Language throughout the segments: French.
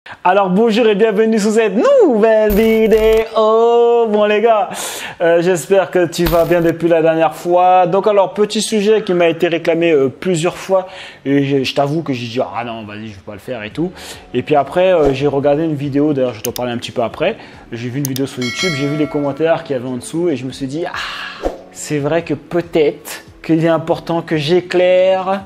Alors bonjour et bienvenue sur cette nouvelle vidéo. Bon les gars, j'espère que tu vas bien depuis la dernière fois. Donc alors petit sujet qui m'a été réclamé plusieurs fois et je t'avoue que j'ai dit ah non vas-y je vais pas le faire et tout. Et puis après j'ai regardé une vidéo, d'ailleurs je t'en parlais un petit peu après. J'ai vu une vidéo sur YouTube, j'ai vu les commentaires qu'il y avait en dessous et je me suis dit ah c'est vrai que peut-être qu'il est important que j'éclaire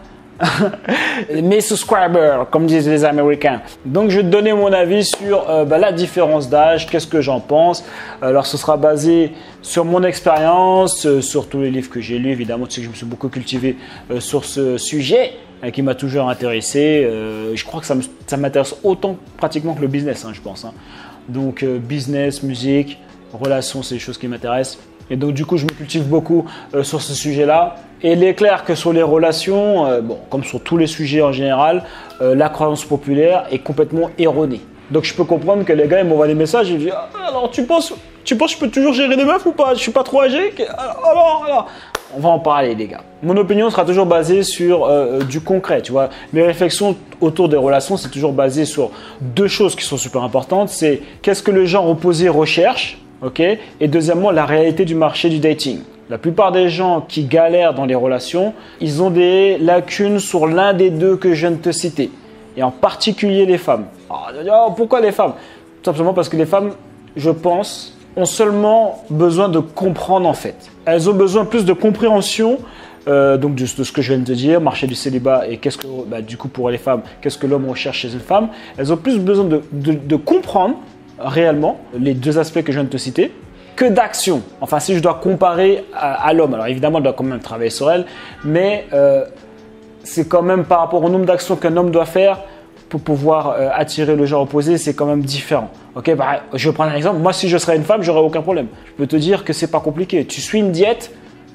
mes subscribers, comme disent les Américains. Donc je vais te donner mon avis sur la différence d'âge, qu'est-ce que j'en pense. Alors ce sera basé sur mon expérience, sur tous les livres que j'ai lus. Évidemment, tu sais que je me suis beaucoup cultivé sur ce sujet qui m'a toujours intéressé. Je crois que ça m'intéresse autant pratiquement que le business, je pense. Donc business, musique, relations, c'est des choses qui m'intéressent. Et donc du coup, je me cultive beaucoup sur ce sujet-là. Et il est clair que sur les relations, comme sur tous les sujets en général, la croyance populaire est complètement erronée. Donc je peux comprendre que les gars ils m'envoient des messages et ils me disent alors tu penses que je peux toujours gérer des meufs ou pas? Je suis pas trop âgé? Alors. On va en parler les gars. Mon opinion sera toujours basée sur du concret, tu vois. Mes réflexions autour des relations, c'est toujours basé sur deux choses qui sont super importantes. C'est qu'est-ce que le genre opposé recherche, ok? Et deuxièmement, la réalité du marché du dating. La plupart des gens qui galèrent dans les relations, ils ont des lacunes sur l'un des deux que je viens de te citer. Et en particulier les femmes. Alors, pourquoi les femmes? Tout simplement parce que les femmes, je pense, ont seulement besoin de comprendre en fait. Elles ont besoin plus de compréhension donc de ce que je viens de te dire, marché du célibat et qu'est-ce que, du coup pour les femmes, qu'est-ce que l'homme recherche chez une femme. Elles ont plus besoin de comprendre réellement les deux aspects que je viens de te citer que d'action. Enfin, si je dois comparer à l'homme, alors évidemment, elle doit quand même travailler sur elle, mais c'est quand même par rapport au nombre d'actions qu'un homme doit faire pour pouvoir attirer le genre opposé, c'est quand même différent. Ok, je vais prendre un exemple. Moi, si je serais une femme, j'aurais aucun problème. Je peux te dire que c'est pas compliqué. Tu suis une diète,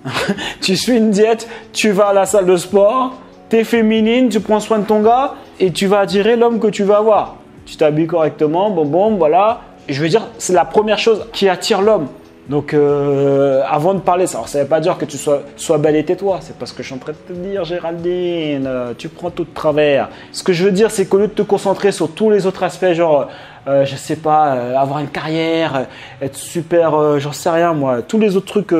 tu vas à la salle de sport, tu es féminine, tu prends soin de ton gars et tu vas attirer l'homme que tu vas avoir. Tu t'habilles correctement, bon, voilà. Et je veux dire, c'est la première chose qui attire l'homme. Donc, avant de parler, ça ne veut pas dire que tu sois belle et tais-toi. C'est pas ce que je suis en train de te dire, Géraldine. Tu prends tout de travers. Ce que je veux dire, c'est qu'au lieu de te concentrer sur tous les autres aspects, genre, je sais pas, avoir une carrière, être super, j'en sais rien moi, tous les autres trucs,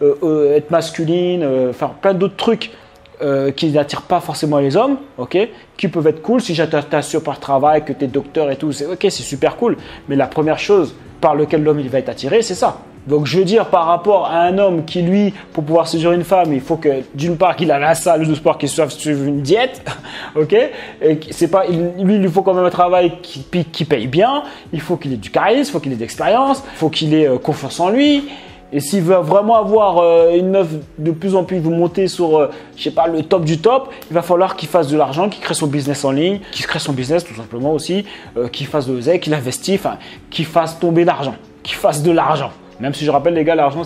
être masculine, faire plein d'autres trucs qui n'attirent pas forcément les hommes, ok, qui peuvent être cool si t'assures par le travail que tu es docteur et tout, c'est ok, c'est super cool. Mais la première chose par laquelle l'homme il va être attiré, c'est ça. Donc je veux dire par rapport à un homme qui lui, pour pouvoir séduire une femme, il faut que d'une part qu'il a la salle de sport, qu'il suive une diète, ok, et c'est pas, lui il lui faut quand même un travail qui paye bien, il faut qu'il ait du charisme, il faut qu'il ait de l'expérience, il faut qu'il ait confiance en lui. Et s'il veut vraiment avoir une meuf de plus en plus, il veut monter sur, je sais pas, le top du top, il va falloir qu'il fasse de l'argent, qu'il crée son business en ligne, qu'il crée son business tout simplement aussi, qu'il fasse de l'oseille, qu'il investisse, enfin, qu'il fasse tomber l'argent, qu'il fasse de l'argent. Même si je rappelle les gars, l'argent,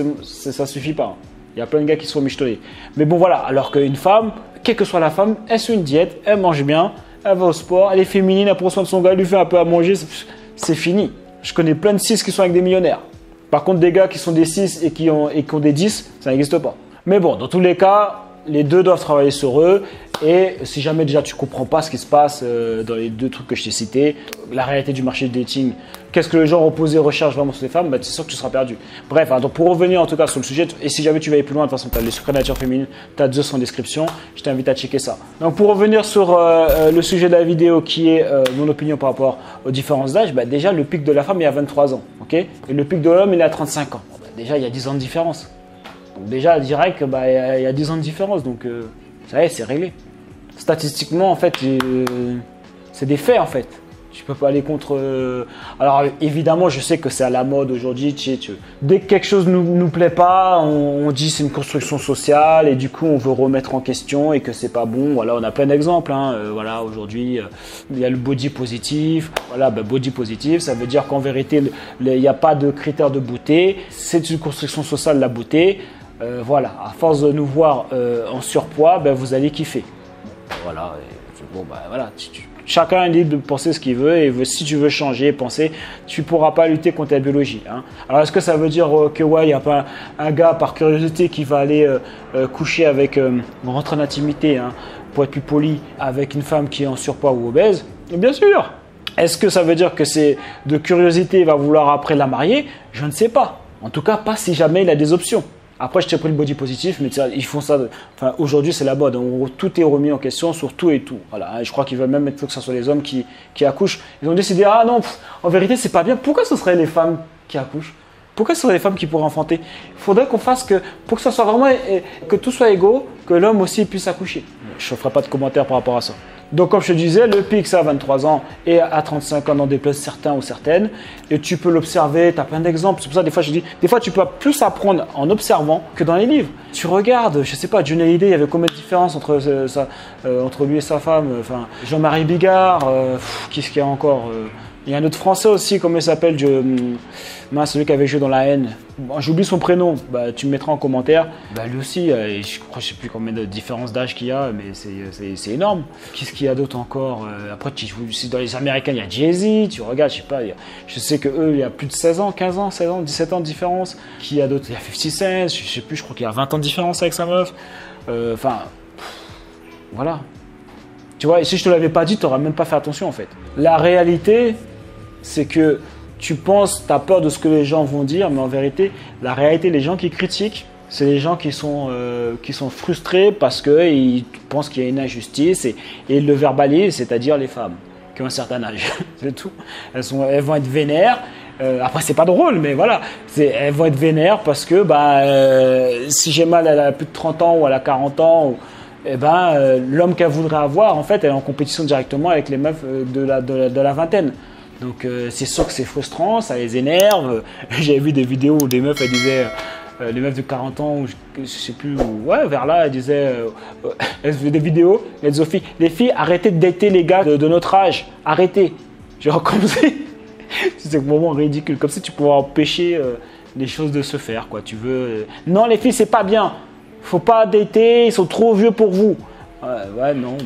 ça suffit pas. Il y a plein de gars qui sont michetonnés. Mais bon voilà, alors qu'une femme, quelle que soit la femme, elle suit une diète, elle mange bien, elle va au sport, elle est féminine, elle prend soin de son gars, elle lui fait un peu à manger, c'est fini. Je connais plein de 6 qui sont avec des millionnaires. Par contre, des gars qui sont des 6 et qui ont des 10, ça n'existe pas. Mais bon, dans tous les cas, les deux doivent travailler sur eux. Et si jamais déjà tu ne comprends pas ce qui se passe dans les deux trucs que je t'ai cités, la réalité du marché du dating, qu'est-ce que le genre opposé recherche vraiment sur les femmes, c'est sûr que tu seras perdu. Bref, donc pour revenir en tout cas sur le sujet, et si jamais tu vas aller plus loin, de toute façon, tu as les secrets de nature féminine, tu as 200 en description, je t'invite à checker ça. Donc pour revenir sur le sujet de la vidéo qui est mon opinion par rapport aux différences d'âge, déjà le pic de la femme il est à 23 ans, ok, et le pic de l'homme il est à 35 ans. Déjà il y a 10 ans de différence. Donc déjà direct, il y a 10 ans de différence, donc ça y est, c'est réglé. Statistiquement, en fait, c'est des faits, en fait. Je peux pas aller contre… Alors, évidemment, je sais que c'est à la mode aujourd'hui. Dès que quelque chose nous plaît pas, on dit c'est une construction sociale et du coup, on veut remettre en question et que c'est pas bon. Voilà, on a plein d'exemples. Voilà, aujourd'hui, il y a le body positif. Voilà, body positif, ça veut dire qu'en vérité, il n'y a pas de critères de beauté. C'est une construction sociale, la beauté. Voilà, à force de nous voir en surpoids, vous allez kiffer. Voilà, voilà. Chacun est libre de penser ce qu'il veut et si tu veux changer, penser, tu ne pourras pas lutter contre la biologie. Alors, est-ce que ça veut dire que il n'y a pas un gars par curiosité qui va aller coucher avec, rentrer en intimité, pour être plus poli, avec une femme qui est en surpoids ou obèse? Bien sûr, Est-ce que ça veut dire que c'est de curiosité, il va vouloir après la marier? Je ne sais pas. En tout cas, pas si jamais il a des options. Après, je t'ai pris le body positif, mais ils font ça. Enfin, aujourd'hui, c'est la mode. Tout est remis en question sur tout et tout. Voilà. Et je crois qu'ils veulent même mettre que ce soit les hommes qui accouchent. Ils ont décidé, ah non, en vérité, c'est pas bien. Pourquoi ce serait les femmes qui accouchent? Pourquoi ce seraient les femmes qui pourraient enfanter? Il faudrait qu'on fasse que, pour que ça soit vraiment, que tout soit égaux, que l'homme aussi puisse accoucher. Je ne ferai pas de commentaires par rapport à ça. Donc, comme je te disais, le pic, c'est à 23 ans et à 35 ans, n'en déplaise certains ou certaines. Et tu peux l'observer, tu as plein d'exemples. C'est pour ça, des fois, je dis, des fois, tu peux plus apprendre en observant que dans les livres. Tu regardes, je ne sais pas, Johnny Hallyday, il y avait combien de différences entre lui et sa femme. Enfin, Jean-Marie Bigard, qu'est-ce qu'il y a encore il y a un autre Français aussi, comment il s'appelle celui qui avait joué dans La Haine. Bon, j'oublie son prénom, tu me mettras en commentaire. Lui aussi, je crois, je ne sais plus combien de différences d'âge qu'il y a, mais c'est énorme. Qu'est-ce qu'il y a d'autre encore? Après, dans les Américains, il y a Jay-Z, tu regardes, je sais pas, je sais qu'eux, il y a plus de 16 ans, 15 ans, 16 ans, 17 ans de différence. Qui y a d'autres? Il y a 50 Cent, je sais plus, je crois qu'il y a 20 ans de différence avec sa meuf. Voilà. Tu vois, et si je te l'avais pas dit, tu n'aurais même pas fait attention en fait. La réalité, c'est que tu penses, tu as peur de ce que les gens vont dire, mais en vérité, la réalité, les gens qui critiquent, c'est les gens qui sont frustrés parce qu'ils pensent qu'il y a une injustice et ils le verbalisent, c'est-à-dire les femmes qui ont un certain âge. C'est tout. Elles vont être vénères. Après, c'est pas drôle, mais voilà. Elles vont être vénères parce que si j'ai mal, elle a plus de 30 ans ou elle a 40 ans. L'homme qu'elle voudrait avoir, en fait, elle est en compétition directement avec les meufs de la vingtaine. Donc, c'est sûr que c'est frustrant, ça les énerve. J'avais vu des vidéos où des meufs, elles disaient, les meufs de 40 ans, ou je sais plus, vers là, elles disaient, elles faisaient des vidéos, elles disaient aux filles, les filles, arrêtez de dater les gars de notre âge, arrêtez. Genre, comme si, c'est un moment ridicule, comme si tu pouvais empêcher les choses de se faire, quoi. Tu veux, non, les filles, c'est pas bien. Faut pas dater, ils sont trop vieux pour vous. Non,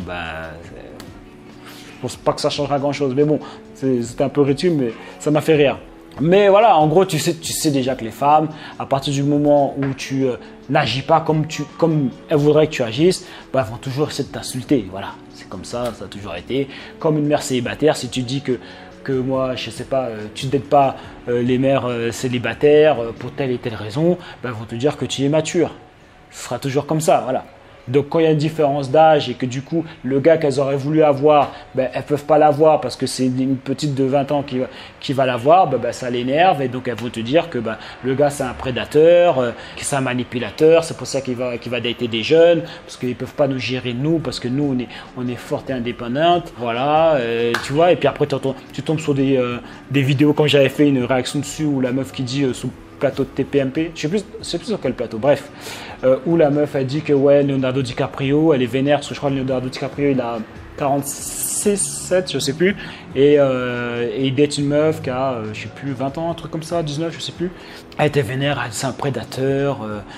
je pense pas que ça changera grand chose. Mais bon, c'était un peu ridicule, mais ça m'a fait rire. Mais voilà, en gros, tu sais déjà que les femmes, à partir du moment où tu n'agis pas comme elles voudraient que tu agisses, elles vont toujours essayer de t'insulter. Voilà, c'est comme ça a toujours été. Comme une mère célibataire, si tu dis que moi, je sais pas, tu ne dates pas les mères célibataires pour telle et telle raison, elles vont te dire que tu es mature. Ce sera toujours comme ça, voilà. Donc quand il y a une différence d'âge et que du coup le gars qu'elles auraient voulu avoir, elles ne peuvent pas l'avoir parce que c'est une petite de 20 ans qui va l'avoir, ça l'énerve et donc elles vont te dire que le gars c'est un prédateur, que c'est un manipulateur, c'est pour ça qu'il va dater des jeunes parce qu'ils ne peuvent pas nous gérer nous parce que nous on est fortes et indépendantes, voilà, tu vois. Et puis après tu tombes sur des vidéos, quand j'avais fait une réaction dessus où la meuf qui dit sous plateau de TPMP, je sais plus sur quel plateau, bref, où la meuf a dit que Leonardo DiCaprio, elle est vénère, parce que je crois que Leonardo DiCaprio il a 46, 7, je sais plus, et il date une meuf qui a, je sais plus, 20 ans, un truc comme ça, 19, je sais plus. Elle était vénère, c'est un prédateur,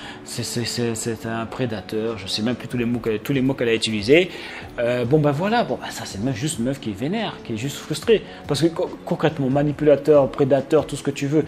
c'est un prédateur, je sais même plus tous les mots qu'elle a utilisés. Voilà, ça c'est juste une meuf qui est vénère, qui est juste frustrée, parce que concrètement, manipulateur, prédateur, tout ce que tu veux,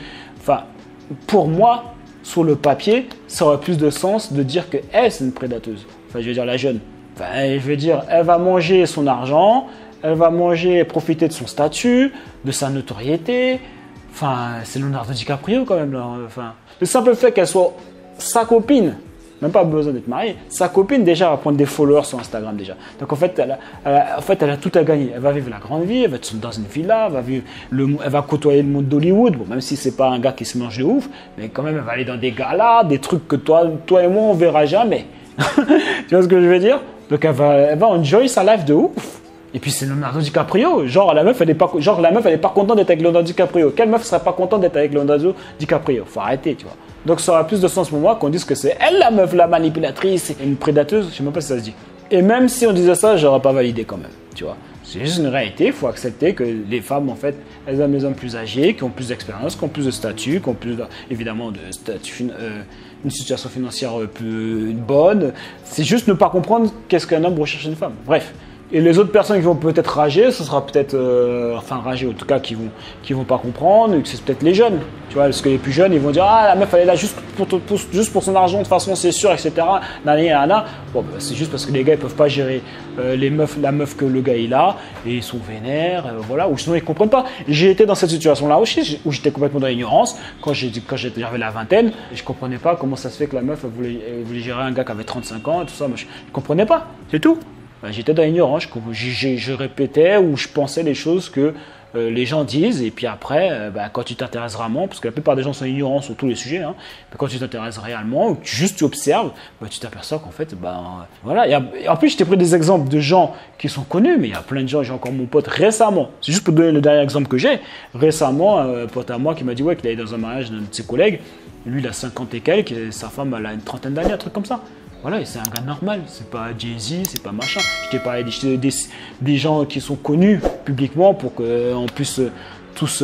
pour moi, sur le papier, ça aurait plus de sens de dire qu'elle, c'est une prédateuse. Je veux dire la jeune. Je veux dire, elle va manger son argent, elle va profiter de son statut, de sa notoriété. C'est Leonardo DiCaprio quand même. Là. Le simple fait qu'elle soit sa copine, même pas besoin d'être mariée, sa copine déjà va prendre des followers sur Instagram déjà. Donc en fait, elle a tout à gagner. Elle va vivre la grande vie, elle va être dans une villa, elle va côtoyer le monde d'Hollywood. Bon, même si c'est pas un gars qui se mange de ouf, mais quand même elle va aller dans des galas, des trucs que toi et moi on verra jamais. Tu vois ce que je veux dire? Donc elle va enjoy sa life de ouf. Et puis c'est Leonardo DiCaprio. Genre la meuf elle est pas contente d'être avec Leonardo DiCaprio. Quelle meuf serait pas contente d'être avec Leonardo DiCaprio? Faut arrêter, tu vois. Donc ça aura plus de sens pour moi qu'on dise que c'est elle la meuf, la manipulatrice, une prédateuse, je sais même pas si ça se dit. Et même si on disait ça, j'aurais pas validé quand même, tu vois. C'est juste une réalité, il faut accepter que les femmes, en fait, elles aiment les hommes plus âgés, qui ont plus d'expérience, qui ont plus de statut, qui ont plus, évidemment, de statut, une situation financière plus bonne. C'est juste ne pas comprendre qu'est-ce qu'un homme recherche une femme. Bref, Et les autres personnes qui vont peut-être rager, ce sera peut-être, enfin rager en tout cas, qui vont pas comprendre, que c'est peut-être les jeunes, tu vois, parce que les plus jeunes, ils vont dire ah la meuf elle est là juste pour son argent, de toute façon c'est sûr, etc. Nanana. Bon, bah, c'est juste parce que les gars ils peuvent pas gérer la meuf que le gars il a, et ils sont vénères, voilà, ou sinon ils comprennent pas. J'ai été dans cette situation-là aussi, où j'étais complètement dans l'ignorance, quand j'avais la vingtaine, et je comprenais pas comment ça se fait que la meuf elle voulait gérer un gars qui avait 35 ans et tout ça, moi je comprenais pas, c'est tout. J'étais dans l'ignorance, je répétais ou je pensais les choses que les gens disent, et puis après, quand tu t'intéresses vraiment, parce que la plupart des gens sont ignorants sur tous les sujets, hein, quand tu t'intéresses réellement, ou juste tu observes, tu t'aperçois qu'en fait, voilà. En plus, je t'ai pris des exemples de gens qui sont connus, mais il y a plein de gens, j'ai encore mon pote récemment, c'est juste pour donner le dernier exemple que j'ai, récemment, un pote à moi qui m'a dit qu'il allait dans un mariage d'un de ses collègues, lui il a 50 et quelques, et sa femme elle a une trentaine d'années, un truc comme ça. Voilà, et c'est un gars normal, c'est pas Jay-Z, c'est pas machin. Je t'ai parlé des gens qui sont connus publiquement pour qu'on puisse tous,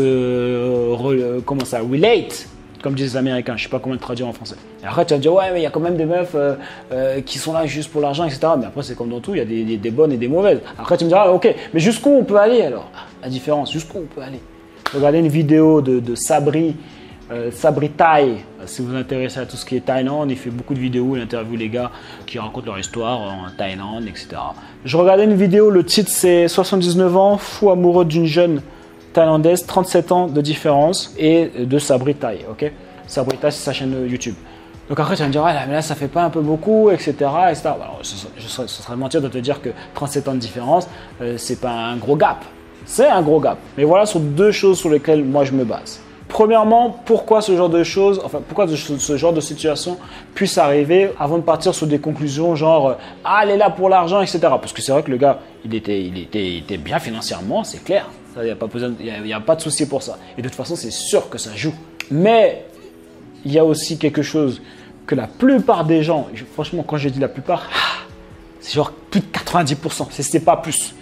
relate, comme disent les Américains, je sais pas comment le traduire en français. Et après, tu vas te dire, ouais, mais il y a quand même des meufs qui sont là juste pour l'argent, etc. Mais après, c'est comme dans tout, il y a des bonnes et des mauvaises. Après, tu me diras, ok, mais jusqu'où on peut aller alors? La différence, jusqu'où on peut aller? Regardez une vidéo de Sabri Tai, si vous vous intéressez à tout ce qui est Thaïlande, il fait beaucoup de vidéos, il interviewe les gars qui racontent leur histoire en Thaïlande, etc. Je regardais une vidéo, le titre c'est 79 ans, fou amoureux d'une jeune Thaïlandaise, 37 ans de différence, et de Sabri Tai, ok? Sabri Tai, c'est sa chaîne YouTube. Donc après, tu vas me dire, mais là, ça fait pas un peu beaucoup, etc. etc. Alors, ce serait mentir de te dire que 37 ans de différence, c'est pas un gros gap. C'est un gros gap. Mais voilà, ce sont deux choses sur lesquelles moi je me base. Premièrement, pourquoi ce genre de choses, enfin pourquoi ce genre de situation puisse arriver avant de partir sur des conclusions genre ah elle est là pour l'argent, etc. Parce que c'est vrai que le gars il était bien financièrement, c'est clair, il n'y a pas de souci pour ça. Et de toute façon c'est sûr que ça joue. Mais il y a aussi quelque chose que la plupart des gens, franchement quand je dis la plupart, c'est genre plus de 90%, c'est pas plus,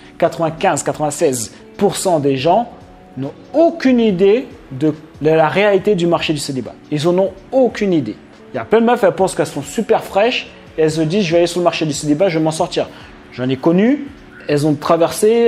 95-96% des gens n'ont aucune idée de la réalité du marché du célibat. Ils en ont aucune idée. Il y a plein de meufs, elles pensent qu'elles sont super fraîches et elles se disent je vais aller sur le marché du célibat, je vais m'en sortir. J'en ai connu, elles ont traversé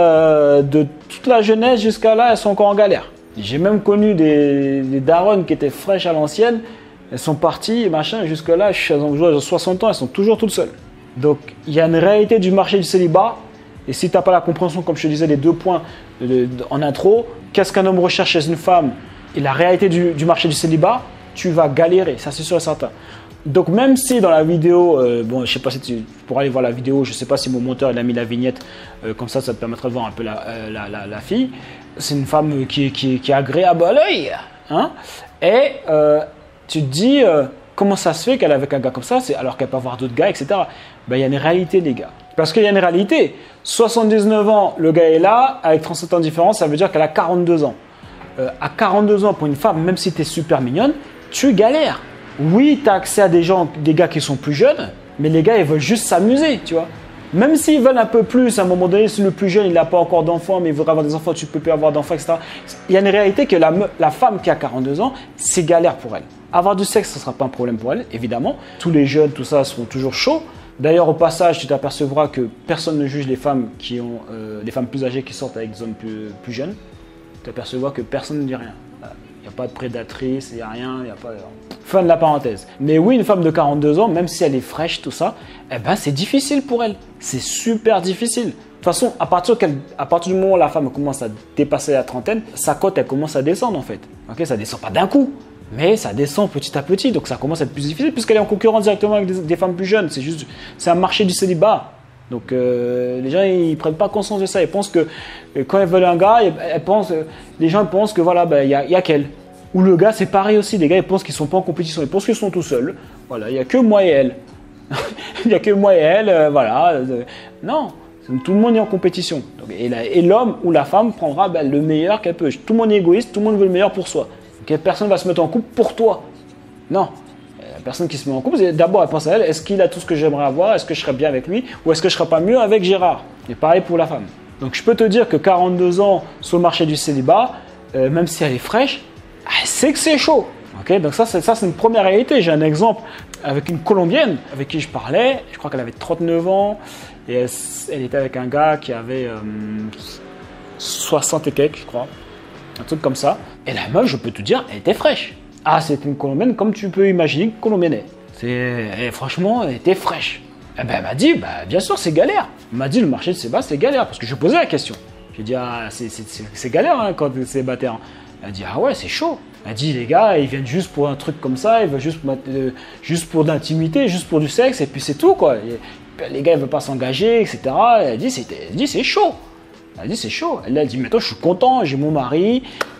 de toute la jeunesse jusqu'à là, elles sont encore en galère. J'ai même connu des daronnes qui étaient fraîches à l'ancienne, elles sont parties, machin, jusque là, elles ont 60 ans, elles sont toujours toutes seules. Donc il y a une réalité du marché du célibat. Et si tu n'as pas la compréhension, comme je te disais, les 2 points en intro, qu'est-ce qu'un homme recherche chez une femme et la réalité du marché du célibat, tu vas galérer, ça c'est sûr et certain. Donc même si dans la vidéo, bon je sais pas si tu pourras aller voir la vidéo, je sais pas si mon monteur il a mis la vignette, comme ça te permettra de voir un peu la fille. C'est une femme qui est agréable à l'œil, hein, et tu te dis comment ça se fait qu'elle est avec un gars comme ça, alors qu'elle peut avoir d'autres gars, etc. Il y a une réalité les gars. Parce qu'il y a une réalité. 79 ans, le gars est là, avec 37 ans de différence, ça veut dire qu'elle a 42 ans. À 42 ans, pour une femme, même si tu es super mignonne, tu galères. Oui, tu as accès à des gars qui sont plus jeunes, mais les gars, ils veulent juste s'amuser, tu vois. Même s'ils veulent un peu plus, à un moment donné, si le plus jeune, il n'a pas encore d'enfants, mais il voudrait avoir des enfants, tu peux plus avoir d'enfants, etc. Il y a une réalité que la femme qui a 42 ans, c'est galère pour elle. Avoir du sexe, ce ne sera pas un problème pour elle, évidemment. Tous les jeunes, tout ça, seront toujours chauds. D'ailleurs, au passage, tu t'apercevras que personne ne juge les femmes les femmes plus âgées qui sortent avec des hommes plus jeunes. Tu t'apercevras que personne ne dit rien. Il n'y a pas de prédatrice, il n'y a rien, il n'y a pas... Fin de la parenthèse. Mais oui, une femme de 42 ans, même si elle est fraîche, tout ça, c'est difficile pour elle. C'est super difficile. De toute façon, à partir du moment où la femme commence à dépasser la trentaine, sa cote, elle commence à descendre en fait. Okay, ça ne descend pas d'un coup. Mais ça descend petit à petit, donc ça commence à être plus difficile puisqu'elle est en concurrence directement avec des femmes plus jeunes. C'est un marché du célibat. Donc les gens ils prennent pas conscience de ça. Ils pensent que quand elles veulent un gars, les gens pensent que voilà, y a qu'elle. Ou le gars c'est pareil aussi. Les gars ils pensent qu'ils sont pas en compétition, ils pensent qu'ils sont tout seuls. Voilà, il y a que moi et elle. Il y a que moi et elle, voilà. Non, tout le monde est en compétition. Donc, et l'homme ou la femme prendra le meilleur qu'elle peut. Tout le monde est égoïste, tout le monde veut le meilleur pour soi. Personne ne va se mettre en couple pour toi. Non. La personne qui se met en couple, d'abord elle pense à elle, est-ce qu'il a tout ce que j'aimerais avoir? Est-ce que je serais bien avec lui? Ou est-ce que je serais pas mieux avec Gérard? Et pareil pour la femme. Donc je peux te dire que 42 ans sur le marché du célibat, même si elle est fraîche, elle sait que c'est chaud. Ok, donc ça c'est une première réalité. J'ai un exemple avec une Colombienne avec qui je parlais. Je crois qu'elle avait 39 ans et elle était avec un gars qui avait 60 et quelques, je crois. Un truc comme ça. Et la meuf, je peux te dire, elle était fraîche. Ah, c'était une Colombienne comme tu peux imaginer qu'une Colombienne est. Franchement, elle était fraîche. Et ben, elle m'a dit, bah, bien sûr, c'est galère. Elle m'a dit, le marché de Sébastien, c'est galère. Parce que je lui posais la question. J'ai dit, ah, c'est galère hein, quand c'est célibataire. Elle a dit, ah ouais, c'est chaud. Elle a dit, les gars, ils viennent juste pour un truc comme ça, ils veulent juste pour de l'intimité, juste pour du sexe, et puis c'est tout, quoi. Et, les gars, ils ne veulent pas s'engager, etc. Elle a dit, c'est chaud. Elle a dit, c'est chaud. Elle a dit, mais toi, je suis content, j'ai mon mari,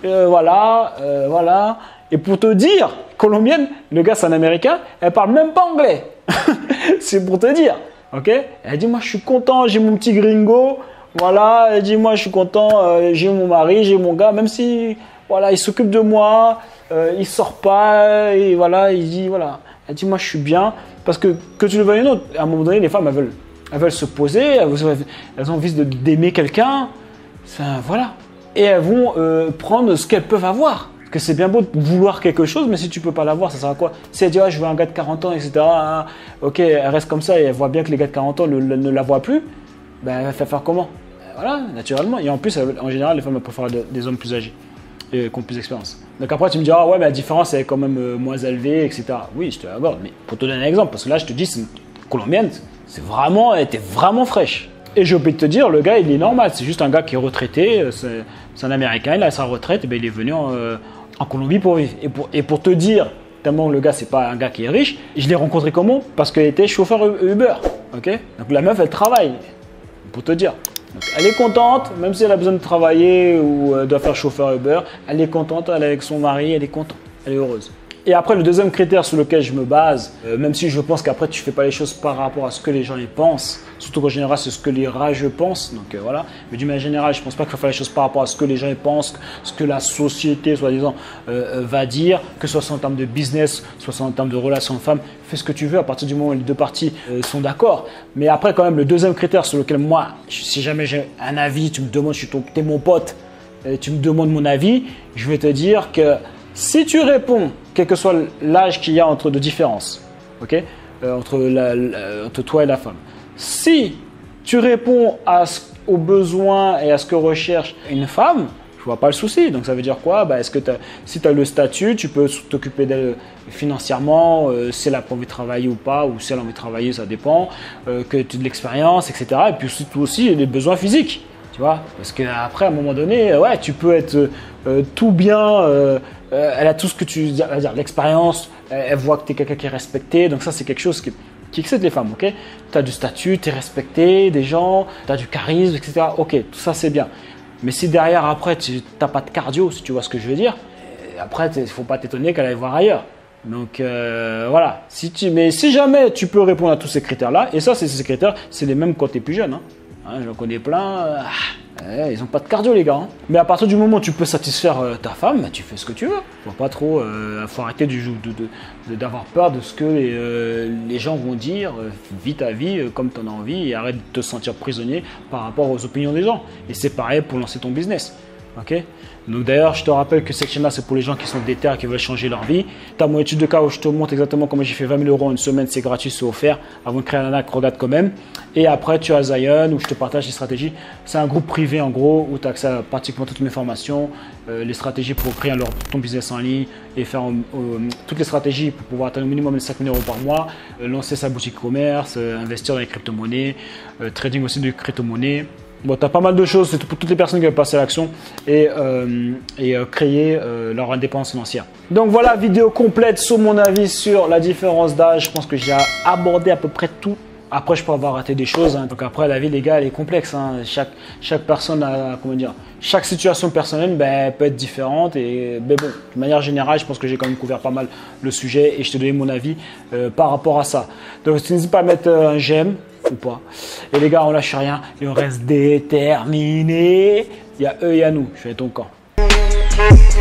voilà. Et pour te dire, colombienne, le gars, c'est un Américain, elle parle même pas anglais. C'est pour te dire, ok. Elle a dit, moi, je suis content, j'ai mon petit gringo, voilà. Elle dit, moi, je suis content, j'ai mon mari, j'ai mon gars, même si, voilà, il s'occupe de moi, il sort pas, et voilà, il dit, voilà. Elle dit, moi, je suis bien, parce que tu le veuilles ou non, à un moment donné, les femmes, elles veulent se poser, elles ont envie d'aimer quelqu'un, voilà. Et elles vont prendre ce qu'elles peuvent avoir. Parce que c'est bien beau de vouloir quelque chose, mais si tu ne peux pas l'avoir, ça sert à quoi? Si elle dit, ah, je veux un gars de 40 ans, etc., ok, elle reste comme ça et elle voit bien que les gars de 40 ans ne la voient plus, ben, elle va faire comment? Voilà, naturellement. Et en plus, en général, les femmes préfèrent des hommes plus âgés et qui ont plus d'expérience. Donc après, tu me diras, ouais, mais la différence est quand même moins élevée, etc. Oui, je te l'accorde, mais pour te donner un exemple, parce que là, je te dis, c'est une Colombienne, elle était vraiment fraîche. Et j'ai oublié de te dire, le gars, il est normal. C'est juste un gars qui est retraité. C'est un Américain. Il a sa retraite. Et ben, il est venu en Colombie pour vivre. Et pour te dire, tellement le gars, c'est pas un gars qui est riche, je l'ai rencontré comment? Parce qu'elle était chauffeur Uber. Okay, donc la meuf, elle travaille. Pour te dire. Donc, elle est contente, même si elle a besoin de travailler ou doit faire chauffeur Uber. Elle est contente. Elle est avec son mari. Elle est contente. Elle est heureuse. Et après, le deuxième critère sur lequel je me base, même si je pense qu'après, tu ne fais pas les choses par rapport à ce que les gens y pensent, surtout qu'en général, c'est ce que les rageux pensent, donc voilà. Mais d'une manière générale, je ne pense pas qu'il faut faire les choses par rapport à ce que les gens y pensent, ce que la société, soi-disant, va dire, que ce soit en termes de business, soit en termes de relations de femmes. Fais ce que tu veux à partir du moment où les deux parties sont d'accord. Mais après, quand même, le deuxième critère sur lequel moi, si jamais j'ai un avis, tu me demandes, t'es mon pote, tu me demandes mon avis, je vais te dire que si tu réponds, quel que soit l'âge qu'il y a de différence, okay, entre toi et la femme, si tu réponds aux besoins et à ce que recherche une femme, je ne vois pas le souci. Donc ça veut dire quoi? Est-ce que si tu as le statut, tu peux t'occuper d'elle financièrement, si elle a pas envie de travailler ou pas, ou si elle a envie de travailler, ça dépend, que tu as de l'expérience, etc. Et puis surtout aussi les besoins physiques. Tu vois, parce qu'après, à un moment donné, ouais, tu peux être tout bien, elle a tout ce que tu veux dire, l'expérience, elle voit que tu es quelqu'un qui est respecté, donc ça, c'est quelque chose qui excite les femmes, ok? Tu as du statut, tu es respecté des gens, tu as du charisme, etc. Ok, tout ça, c'est bien. Mais si derrière, après, tu n'as pas de cardio, si tu vois ce que je veux dire, après, il ne faut pas t'étonner qu'elle aille voir ailleurs. Donc voilà, mais si jamais tu peux répondre à tous ces critères-là, et ça, ces critères, c'est les mêmes quand tu es plus jeune, hein. J'en connais plein, ils n'ont pas de cardio les gars. Hein. Mais à partir du moment où tu peux satisfaire ta femme, tu fais ce que tu veux. Faut arrêter d'avoir peur de ce que les gens vont dire. Vis ta vie comme tu en as envie et arrête de te sentir prisonnier par rapport aux opinions des gens. Et c'est pareil pour lancer ton business. Okay, donc d'ailleurs, je te rappelle que cette chaîne-là, c'est pour les gens qui sont déter et qui veulent changer leur vie. Tu as mon étude de cas où je te montre exactement comment j'ai fait 20 000 € en une semaine, c'est gratuit, c'est offert. Avant de créer un arnaque, regarde quand même. Et après, tu as Zion où je te partage les stratégies. C'est un groupe privé en gros où tu as accès à pratiquement toutes mes formations, les stratégies pour créer ton business en ligne et faire toutes les stratégies pour pouvoir atteindre au minimum les 5 000 € par mois, lancer sa boutique commerce, investir dans les crypto-monnaies, trading aussi de crypto-monnaies. Bon, tu as pas mal de choses, c'est pour toutes les personnes qui veulent passer à l'action et créer leur indépendance financière. Donc voilà, vidéo complète sur mon avis sur la différence d'âge. Je pense que j'ai abordé à peu près tout. Après, je peux avoir raté des choses. Hein. Donc après, la vie, les gars, elle est complexe. Hein. Chaque personne a, chaque situation personnelle peut être différente. Mais bon, de manière générale, je pense que j'ai quand même couvert pas mal le sujet et je te donne mon avis par rapport à ça. Donc, n'hésite pas à mettre un j'aime ou pas. Et les gars, on lâche rien et on reste déterminés. Il y a eux et il y a nous. Je suis avec ton camp.